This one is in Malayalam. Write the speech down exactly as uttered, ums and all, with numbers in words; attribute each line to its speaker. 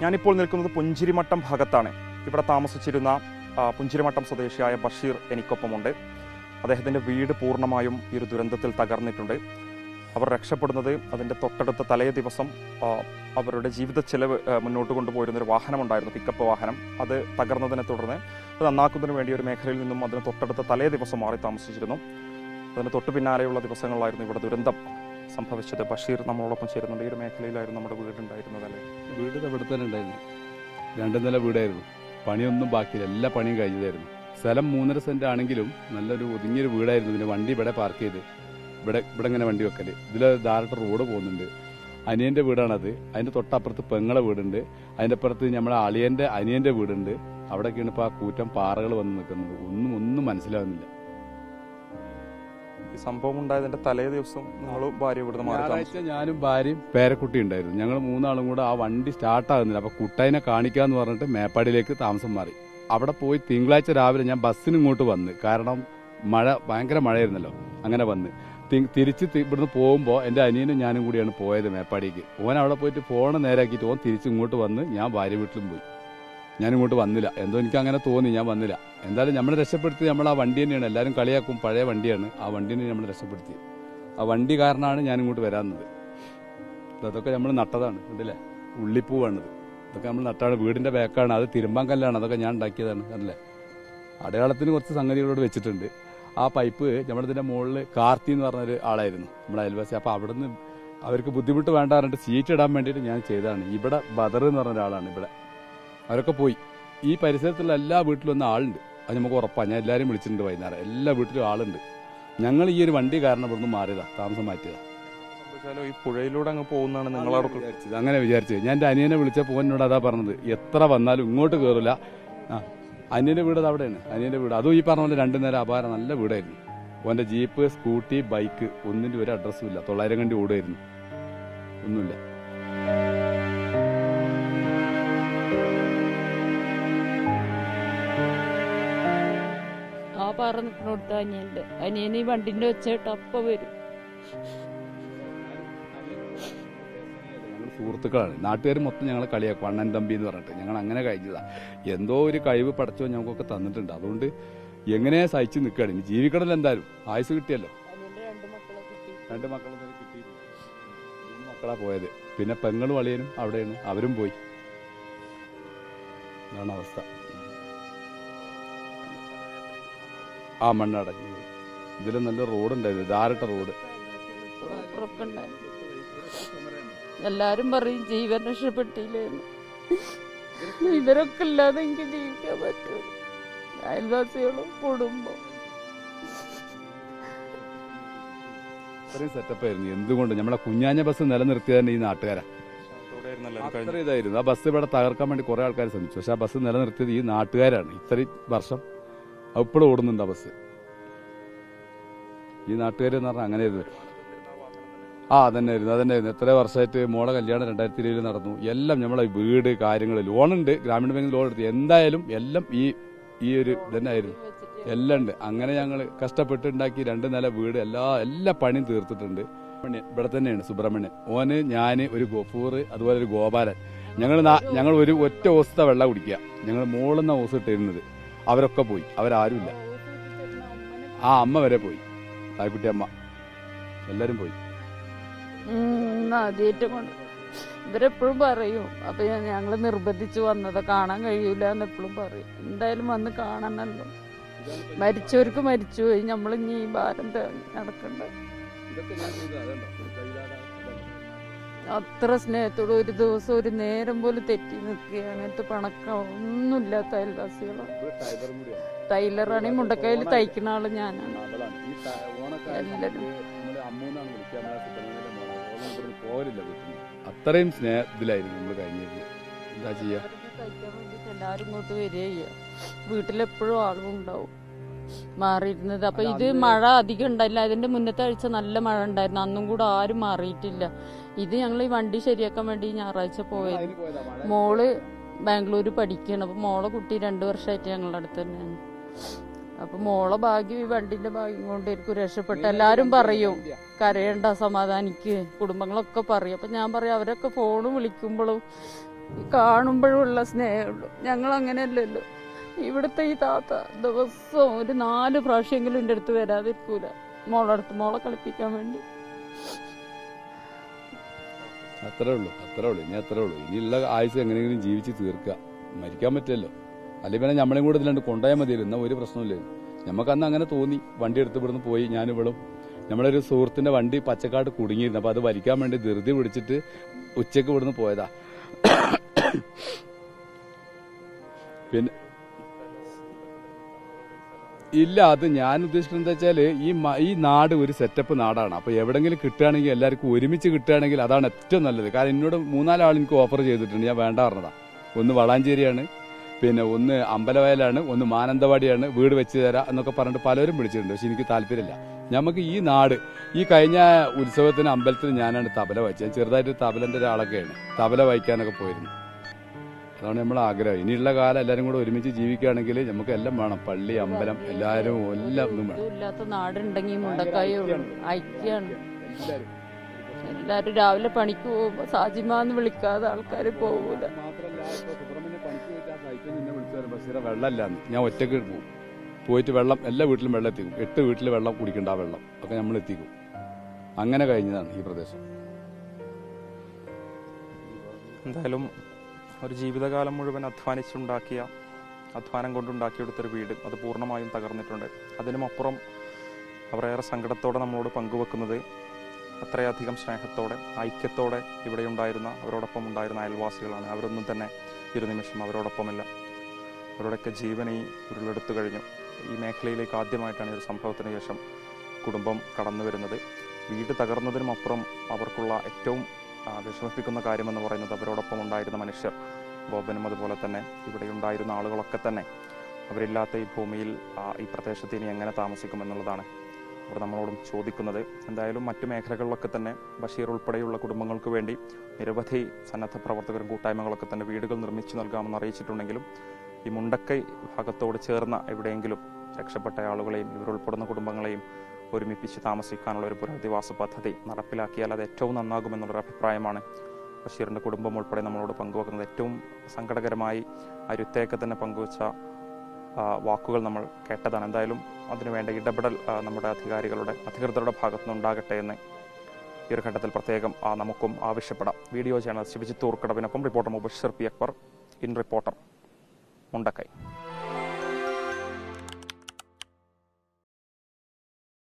Speaker 1: ഞാനിപ്പോൾ നിൽക്കുന്നത് പുഞ്ചിരിമട്ടം ഭാഗത്താണ്. ഇവിടെ താമസിച്ചിരുന്ന പുഞ്ചിരിമട്ടം സ്വദേശിയായ ബഷീർ എനിക്കൊപ്പമുണ്ട്. അദ്ദേഹത്തിൻ്റെ വീട് പൂർണ്ണമായും ഈ ഒരു ദുരന്തത്തിൽ തകർന്നിട്ടുണ്ട്. അവർ രക്ഷപ്പെടുന്നത് അതിൻ്റെ തൊട്ടടുത്ത തലേ ദിവസം അവരുടെ ജീവിത ചെലവ് മുന്നോട്ട് കൊണ്ടുപോയിരുന്നൊരു വാഹനമുണ്ടായിരുന്നു, പിക്കപ്പ് വാഹനം. അത് തകർന്നതിനെ തുടർന്ന് അത് നന്നാക്കുന്നതിന് വേണ്ടി ഒരു മേഖലയിൽ നിന്നും അതിന് തൊട്ടടുത്ത തലേ ദിവസം മാറി താമസിച്ചിരുന്നു. അതിന് തൊട്ടു പിന്നാലെയുള്ള ദിവസങ്ങളിലായിരുന്നു ഇവിടെ ദുരന്തം സംഭവിച്ചത്. ബഷീർ നമ്മളോടൊപ്പം ചേരുന്നുണ്ട്. ഈ ഒരു മേഖലയിലായിരുന്നു നമ്മുടെ വീടുണ്ടായിരുന്നത് അല്ലേ?
Speaker 2: വീട് ഇവിടെ തന്നെ ഉണ്ടായിരുന്നു. രണ്ടു നില വീടായിരുന്നു. പണിയൊന്നും ബാക്കിയില്ല, എല്ലാ പണിയും കഴിഞ്ഞതായിരുന്നു. സ്ഥലം മൂന്നര സെന്റ് ആണെങ്കിലും നല്ലൊരു ഒതുങ്ങിയൊരു വീടായിരുന്നു. പിന്നെ വണ്ടി ഇവിടെ പാർക്ക് ചെയ്ത് ഇവിടെ ഇവിടെ ഇങ്ങനെ വണ്ടി വെക്കല്. ഇതിൽ ധാരാളം റോഡ് പോകുന്നുണ്ട്. അനിയന്റെ വീടാണത്. അതിന്റെ തൊട്ടപ്പുറത്ത് പെങ്ങളെ വീടുണ്ട്. അതിന്റെ അപ്പുറത്ത് നമ്മുടെ അളിയന്റെ അനിയന്റെ വീടുണ്ട്. അവിടെയൊക്കെയാണ് ഇപ്പോൾ ആ കൂറ്റം പാറകൾ വന്ന് നിൽക്കുന്നത്. ഒന്നും ഒന്നും മനസ്സിലാവുന്നില്ല.
Speaker 1: ഈ സംഭവം ഉണ്ടായതിന്റെ തലേ ദിവസം നിങ്ങളും ഭാര്യ ഇവിടുന്ന്
Speaker 2: ഞായറാഴ്ച ഞാനും ഭാര്യയും പേരക്കുട്ടി ഉണ്ടായിരുന്നു. ഞങ്ങൾ മൂന്നാളും കൂടെ ആ വണ്ടി സ്റ്റാർട്ടാകുന്നില്ല. അപ്പൊ കുട്ടൈനെ കാണിക്കാന്ന് പറഞ്ഞിട്ട് മേപ്പാടിയിലേക്ക് താമസം മാറി. അവിടെ പോയി തിങ്കളാഴ്ച രാവിലെ ഞാൻ ബസ്സിന് ഇങ്ങോട്ട് വന്ന്, കാരണം മഴ ഭയങ്കര മഴയായിരുന്നല്ലോ. അങ്ങനെ വന്ന് തിരിച്ച് ഇവിടുന്ന് പോകുമ്പോൾ എൻ്റെ അനിയനും ഞാനും കൂടിയാണ് പോയത് മേപ്പാടിക്ക്. ഓൻ അവിടെ പോയിട്ട് ഫോൺ നേരാക്കിയിട്ട് ഓൻ തിരിച്ച് ഇങ്ങോട്ട് വന്ന് ഞാൻ ഭാര്യ വീട്ടിലും പോയി. ഞാനിങ്ങോട്ട് വന്നില്ല. എന്തോ എനിക്ക് അങ്ങനെ തോന്നി, ഞാൻ വന്നില്ല. എന്തായാലും നമ്മളെ രക്ഷപ്പെടുത്തി നമ്മൾ ആ വണ്ടി തന്നെയാണ്. എല്ലാവരും കളിയാക്കും, പഴയ വണ്ടിയാണ്. ആ വണ്ടിനെ നമ്മൾ രക്ഷപ്പെടുത്തി. ആ വണ്ടി കാരണമാണ് ഞാനിങ്ങോട്ട് വരാറുന്നത്. അതൊക്കെ നമ്മൾ നട്ടതാണ്, കണ്ടില്ലേ? ഉള്ളിപ്പൂവാണിത്. ഇതൊക്കെ നമ്മൾ നട്ടാണ്. വീടിന്റെ ബാക്കാണ്. അത് തിരുമ്പാൻ കല്ലാണ്. അതൊക്കെ ഞാൻ ഉണ്ടാക്കിയതാണ്, അല്ലേ? അടയാളത്തിന് കുറച്ച് സംഗതികളോട് വെച്ചിട്ടുണ്ട്. ആ പൈപ്പ് നമ്മളിതിന്റെ മുകളിൽ കാർത്തി എന്ന് പറഞ്ഞൊരു ആളായിരുന്നു, നമ്മുടെ അയൽവാസി. അപ്പൊ അവിടുന്ന് അവർക്ക് ബുദ്ധിമുട്ട് വേണ്ട പറഞ്ഞിട്ട് സീറ്റ് ഇടാൻ വേണ്ടിയിട്ട് ഞാൻ ചെയ്തതാണ്. ഇവിടെ ബദർ എന്ന് പറഞ്ഞ ഒരാളാണ് ഇവിടെ. അവരൊക്കെ പോയി. ഈ പരിസരത്തുള്ള എല്ലാ വീട്ടിലും ഒന്ന് ആളുണ്ട്, അത് നമുക്ക് ഉറപ്പാണ്. ഞാൻ എല്ലാവരും വിളിച്ചിട്ടുണ്ട് വൈകുന്നേരം. എല്ലാ വീട്ടിലും ആളുണ്ട്. ഞങ്ങൾ ഈ ഒരു വണ്ടി കാരണം ഇവിടുന്ന് മാറിയതാ, താമസം മാറ്റിയതാ.
Speaker 1: ഈ പുഴയിലൂടെ അങ്ങ് പോകുന്നതാണ് നിങ്ങളവിടെ
Speaker 2: വിചാരിച്ചത്. അങ്ങനെ വിചാരിച്ചത്. ഞാൻ എൻ്റെ അനിയനെ വിളിച്ച പോനോട് അതാ പറഞ്ഞത്, എത്ര വന്നാലും ഇങ്ങോട്ട് കയറില്ല. ആ അനിയന്റെ വീട് അത് അവിടെയാണ്. അനിയന്റെ വീട് അതും ഈ പറഞ്ഞ പോലെ രണ്ടു നേരം അപാരം നല്ല വീടായിരുന്നു. ഓന്റെ ജീപ്പ്, സ്കൂട്ടി, ബൈക്ക് ഒന്നിന്റെ ഒരു അഡ്രസ്സും ഇല്ല. തൊള്ളായിരം കണ്ടി ഓടുമായിരുന്നു, ഒന്നുമില്ല.
Speaker 3: ആ പാറ നിൽക്കണോടുത്ത അനിയന്റെ അനിയന് ഈ വണ്ടിന്റെ വെച്ചിട്ട് അപ്പ വരും.
Speaker 2: സുഹൃത്തുക്കളാണ്. നാട്ടുകാർ മൊത്തം ഞങ്ങളെ കളിയാക്കും, അണ്ണൻ തമ്പി എന്ന് പറഞ്ഞിട്ട്. ഞങ്ങൾ അങ്ങനെ കഴിഞ്ഞതാ. എന്തോ ഒരു കഴിവ് പടച്ചോ ഞങ്ങൾക്കൊക്കെ തന്നിട്ടുണ്ട്. അതുകൊണ്ട് എങ്ങനെയാ സഹിച്ചു നിൽക്കുകയാണ്. ഇനി ജീവിക്കണല്ലോ, എന്തായാലും ആയുസ് കിട്ടിയല്ലോ. രണ്ട് മക്കളെ കിട്ടി. മൂന്ന് മക്കളാ പോയത്. പിന്നെ പെങ്ങളും അളിയനും അവിടെയാണ്, അവരും പോയി. അതാണ് അവസ്ഥ. ആ മണ്ണാട ഇതിൽ നല്ല റോഡുണ്ടായിരുന്നു, ധാരട്ട റോഡ്.
Speaker 3: എല്ലാരും പറയും ജീവൻ രക്ഷപ്പെട്ടില്ലേന്ന്. ഇവരൊക്കെ ഇല്ലാതെ എനിക്ക് ജീവിക്കാൻ പറ്റൂ. അയൽവാസികളും കുടുംബം
Speaker 2: അത്രയും സെറ്റപ്പായിരുന്നു. എന്തുകൊണ്ട് നമ്മളെ കുഞ്ഞാഞ്ഞ ബസ് നിലനിർത്തിയതന്നെ ഈ നാട്ടുകാരാ. അത്ര ഇതായിരുന്നു. ആ ബസ് ഇവിടെ തകർക്കാൻ വേണ്ടി കുറെ ആൾക്കാർ ശ്രമിച്ചു. പക്ഷെ ആ ബസ് നിലനിർത്തിയത് ഈ നാട്ടുകാരാണ്. ഇത്രയും വർഷം ഇപ്പോഴും ഓടുന്നുണ്ട് ആ ബസ്. ഈ നാട്ടുകാരെന്ന് പറഞ്ഞാൽ അങ്ങനെയായിരുന്നു. ആ അതന്നെയായിരുന്നു അതന്നെയായിരുന്നു എത്ര വർഷമായിട്ട് മോളെ കല്യാണം രണ്ടായിരത്തി ഇരുപതിൽ നടന്നു. എല്ലാം നമ്മളെ വീട് കാര്യങ്ങൾ, ലോണുണ്ട്, ഗ്രാമീണ ബാങ്കിൽ ലോൺ എടുത്ത്. എന്തായാലും എല്ലാം ഈ ഈ ഒരു തന്നെ ആയിരുന്നു. എല്ലാം ഉണ്ട്. അങ്ങനെ ഞങ്ങൾ കഷ്ടപ്പെട്ട് ഉണ്ടാക്കി രണ്ട് നില വീട്, എല്ലാ എല്ലാ പണിയും തീർത്തിട്ടുണ്ട്. ഇവിടെ തന്നെയാണ് സുബ്രഹ്മണ്യൻ. ഓന്, ഞാന്, ഒരു ഗഫൂർ, അതുപോലെ ഒരു ഗോപാലൻ. ഞങ്ങൾ ഞങ്ങൾ ഒരു ഒറ്റ ഓസത്തെ വെള്ളം കുടിക്കുക. ഞങ്ങൾ മോളിന്ന ഓസ് ഇട്ടിരുന്നത്. അവരൊക്കെ പോയി, അവരാരുമില്ല. ആ അമ്മ വരെ പോയി, തായ്ക്കുട്ടി അമ്മ, എല്ലാരും പോയി.
Speaker 3: ആദ്യമായിട്ട് കൊണ്ട് ഇവരെപ്പോഴും പറയും. അപ്പൊ ഞങ്ങള് നിർബന്ധിച്ചു വന്നത്, കാണാൻ കഴിയൂല എന്ന് എപ്പോഴും പറയും. എന്തായാലും വന്ന് കാണണല്ലോ. മരിച്ചവർക്ക് മരിച്ചുപോയി, നമ്മളിനി ഈ ഭാരം നടക്കണ്ട. അത്ര സ്നേഹത്തോട് ഒരു ദിവസം ഒരു നേരം പോലും തെറ്റി നിൽക്കുക. അങ്ങനത്തെ പണക്കം ഒന്നുമില്ലാത്ത അയൽവാസികളോ. ടൈലറാണ്, ഈ മുണ്ടക്കയിൽ തയ്ക്കുന്ന ആള് ഞാനാണ്. എല്ലാരും
Speaker 2: അത്രയും സ്നേഹത്തിലായിരുന്നു നമ്മൾ കഴിഞ്ഞിരുന്നത്. എന്താ ചെയ്യാ,
Speaker 3: എല്ലാരും ഇങ്ങോട്ട് വരിക. വീട്ടിലെപ്പോഴും ആളും ഉണ്ടാവും മാറിയിരുന്നത്. അപ്പൊ ഇത് മഴ അധികം ഉണ്ടായില്ല. അതിന്റെ മുന്നത്തെ ആഴ്ച നല്ല മഴ ഉണ്ടായിരുന്നു. അന്നും കൂടെ ആരും മാറിയിട്ടില്ല. ഇത് ഞങ്ങൾ ഈ വണ്ടി ശരിയാക്കാൻ വേണ്ടി ഞായറാഴ്ച പോയത്. മോള് ബാംഗ്ലൂര് പഠിക്കണം. അപ്പൊ മോളെ കുട്ടി രണ്ടു വർഷമായിട്ട് ഞങ്ങളുടെ അടുത്ത് തന്നെയാണ്. അപ്പൊ മോളെ ഭാഗ്യം ഈ വണ്ടിന്റെ ഭാഗ്യം കൊണ്ടായിരിക്കും രക്ഷപ്പെട്ട. എല്ലാരും പറയും കരയണ്ട, സമാധാനിക്ക്, കുടുംബങ്ങളൊക്കെ പറയും. അപ്പൊ ഞാൻ പറയും അവരൊക്കെ ഫോണ് വിളിക്കുമ്പോഴും കാണുമ്പോഴുള്ള സ്നേഹമുള്ളൂ. ഞങ്ങൾ അങ്ങനെയല്ലല്ലോ. ഇവിടുത്തെ ഈ താത്ത ദിവസവും ഒരു നാല് പ്രാവശ്യമെങ്കിലും എൻ്റെ അടുത്ത് വരാതിരിക്കൂല, മോളടുത്ത് മോളെ കളിപ്പിക്കാൻ വേണ്ടി.
Speaker 2: അത്രേ ഉള്ളൂ, അത്രേ ഉള്ളൂ, ഇനി അത്രേ ഉള്ളൂ. ഇനിയുള്ള ആയുസ് എങ്ങനെയെങ്കിലും ജീവിച്ച് തീർക്കുക. മരിക്കാൻ പറ്റില്ലല്ലോ. അല്ലെങ്കിൽ പിന്നെ നമ്മളെയും കൂടെ ഇതിലാണ്ട് കൊണ്ടുപോയാൽ മതിയല്ലോ, എന്നാൽ ഒരു പ്രശ്നമില്ലായിരുന്നു. നമുക്കന്ന് അങ്ങനെ തോന്നി. വണ്ടി എടുത്ത് ഇവിടുന്ന് പോയി. ഞാനിവിടും നമ്മളൊരു സുഹൃത്തിന്റെ വണ്ടി പച്ചക്കാട് കുടുങ്ങിയിരുന്നു. അപ്പൊ അത് വലിക്കാൻ വേണ്ടി ധൃതി പിടിച്ചിട്ട് ഉച്ചക്ക് ഇവിടുന്ന് പോയതാ. പിന്നെ ഇല്ല, അത് ഞാൻ ഉദ്ദേശിക്കുന്നത് എന്താ വെച്ചാല് ഈ ഈ നാട് ഒരു സെറ്റപ്പ് നാടാണ്. അപ്പൊ എവിടെങ്കിലും കിട്ടുകയാണെങ്കിൽ എല്ലാവർക്കും ഒരുമിച്ച് കിട്ടുകയാണെങ്കിൽ അതാണ് ഏറ്റവും നല്ലത്. കാരണം എന്നോട് മൂന്നാലാൾ എനിക്ക് ഓഫർ ചെയ്തിട്ടുണ്ട്, ഞാൻ വേണ്ട പറഞ്ഞതാ. ഒന്ന് വളാഞ്ചേരിയാണ്, പിന്നെ ഒന്ന് അമ്പലവയലാണ്, ഒന്ന് മാനന്തവാടിയാണ്, വീട് വെച്ച് തരാം എന്നൊക്കെ പറഞ്ഞിട്ട് പലരും വിളിച്ചിട്ടുണ്ട്. പക്ഷെ എനിക്ക് താല്പര്യമില്ല. നമുക്ക് ഈ നാട്, ഈ കഴിഞ്ഞ ഉത്സവത്തിന് അമ്പലത്തിൽ ഞാനാണ് തബല വായിച്ചത്. ചെറുതായിട്ട് തബലന്റെ ഒരാളൊക്കെയാണ്, തബല വായിക്കാനൊക്കെ പോയിരുന്നു. അതാണ് നമ്മളെ ആഗ്രഹം. ഇനിയുള്ള കാലം എല്ലാവരും കൂടെ ഒരുമിച്ച് ജീവിക്കുകയാണെങ്കിൽ നമുക്ക് എല്ലാം വേണം. പള്ളി, അമ്പലം, എല്ലാവരും എല്ലാം ഒന്നും വേണം.
Speaker 3: ഇല്ലാത്ത നാടുണ്ടെങ്കിൽ മുണ്ടക്കായ ഐക്യാണ്. എല്ലാരും രാവിലെ പണിക്ക് പോകുമ്പോ സാജിമാന്ന് വിളിക്കാതെ ആൾക്കാർ പോകൂല.
Speaker 2: വെള്ളമില്ലാന്ന് ഞാൻ ഒറ്റക്ക് പോകും. പോയിട്ട് വെള്ളം എല്ലാ വീട്ടിലും വെള്ളം എത്തിക്കും. എട്ട് വീട്ടിൽ വെള്ളം കുടിക്കണ്ട ആ വെള്ളം ഒക്കെ നമ്മൾ എത്തിക്കും. അങ്ങനെ കഴിഞ്ഞതാണ് ഈ പ്രദേശം.
Speaker 1: എന്തായാലും ഒരു ജീവിതകാലം മുഴുവൻ അധ്വാനിച്ചുണ്ടാക്കിയ, അധ്വാനം കൊണ്ടുണ്ടാക്കിയെടുത്തൊരു വീട് അത് പൂർണ്ണമായും തകർന്നിട്ടുണ്ട്. അതിനുമപ്പുറം അവർ ഏറെ സങ്കടത്തോടെ നമ്മളോട് പങ്കുവെക്കുന്നത് അത്രയധികം സ്നേഹത്തോടെ, ഐക്യത്തോടെ ഇവിടെ ഉണ്ടായിരുന്ന, അവരോടൊപ്പം ഉണ്ടായിരുന്ന അയൽവാസികളാണ്. അവരൊന്നും തന്നെ ഒരു നിമിഷം അവരോടൊപ്പമല്ല. അവരുടെയൊക്കെ ജീവൻ ഈ ഉരുളെടുത്തു കഴിഞ്ഞു. ഈ മേഖലയിലേക്ക് ആദ്യമായിട്ടാണ് ഈ ഒരു സംഭവത്തിന് ശേഷം കുടുംബം കടന്നു വരുന്നത്. വീട് തകർന്നതിനുമപ്പുറം അവർക്കുള്ള ഏറ്റവും വിഷമിപ്പിക്കുന്ന കാര്യമെന്ന് പറയുന്നത് അവരോടൊപ്പം ഉണ്ടായിരുന്ന മനുഷ്യർ, ബോബനും അതുപോലെ തന്നെ ഇവിടെ ഉണ്ടായിരുന്ന ആളുകളൊക്കെ തന്നെ അവരില്ലാത്ത ഈ ഭൂമിയിൽ, ഈ പ്രദേശത്ത് ഇനി എങ്ങനെ താമസിക്കുമെന്നുള്ളതാണ് അവർ നമ്മളോടും ചോദിക്കുന്നത്. എന്തായാലും മറ്റു മേഖലകളിലൊക്കെ തന്നെ ബഷീർ ഉൾപ്പെടെയുള്ള കുടുംബങ്ങൾക്ക് വേണ്ടി നിരവധി സന്നദ്ധ പ്രവർത്തകരും കൂട്ടായ്മകളൊക്കെ തന്നെ വീടുകൾ നിർമ്മിച്ചു നൽകാമെന്ന് അറിയിച്ചിട്ടുണ്ടെങ്കിലും ഈ മുണ്ടക്കൈ ഭാഗത്തോട് ചേർന്ന എവിടെയെങ്കിലും രക്ഷപ്പെട്ട ആളുകളെയും ഇവരുൾപ്പെടുന്ന കുടുംബങ്ങളെയും ഒരുമിപ്പിച്ച് താമസിക്കാനുള്ള ഒരു പുനരധിവാസ പദ്ധതി നടപ്പിലാക്കിയാൽ അത് ഏറ്റവും നന്നാകുമെന്നുള്ളൊരു അഭിപ്രായമാണ് ബഷീറിൻ്റെ കുടുംബം ഉൾപ്പെടെ നമ്മളോട് പങ്കുവെക്കുന്നത്. ഏറ്റവും സങ്കടകരമായി അരുത്തേക്ക് തന്നെ പങ്കുവച്ച വാക്കുകൾ നമ്മൾ കേട്ടതാണ്. എന്തായാലും അതിനുവേണ്ട ഇടപെടൽ നമ്മുടെ അധികാരികളുടെ അധികൃതരുടെ ഭാഗത്തുനിന്നുണ്ടാകട്ടെ എന്ന് ഈ ഒരു ഘട്ടത്തിൽ പ്രത്യേകം നമുക്കും ആവശ്യപ്പെടാം. വീഡിയോ ജേർണലിസ്റ്റ് വിജിത്ത് ഊർക്കടവിനൊപ്പം reporter Mubashir P Akbar, in reporter, Mundakkai.